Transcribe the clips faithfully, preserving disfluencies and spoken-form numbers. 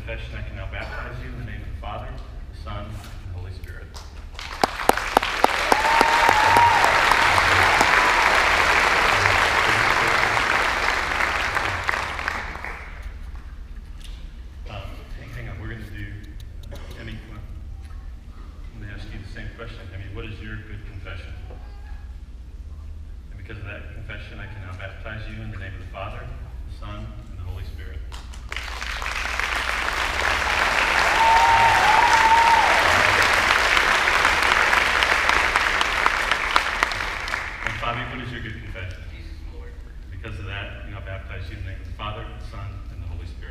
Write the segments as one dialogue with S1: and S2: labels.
S1: confession, I can now baptize you in the name of the Father, the Son, and the Holy Spirit. Um, hang, hang on, we're going to do, uh, Emmy, I'm going to ask you the same question. Emmy, what is your good confession? And because of that confession, I can now baptize you in the name of the Father, the Son, and the Holy Spirit. Bobby, what is your good confession?
S2: Jesus Lord.
S1: Because of that, you know, I baptize you in the name of the Father, the Son, and the Holy Spirit.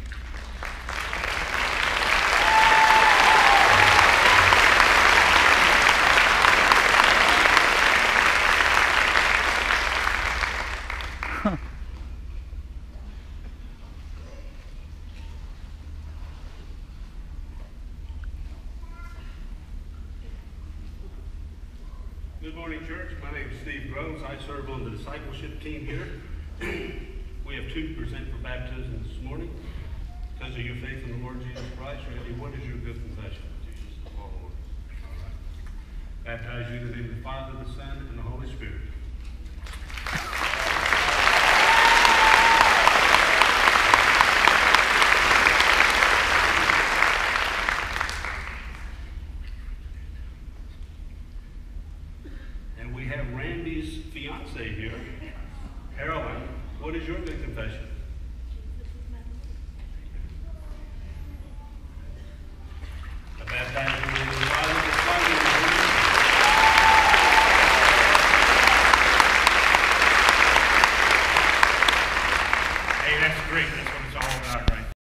S3: Good morning, church. My name is Steve Groves. I serve on the discipleship team here. We have two to present for baptism this morning. Because of your faith in the Lord Jesus Christ, Randy, what is your good confession? Jesus is Lord. Baptize you in the name of the Father, the Son, and the Holy Spirit.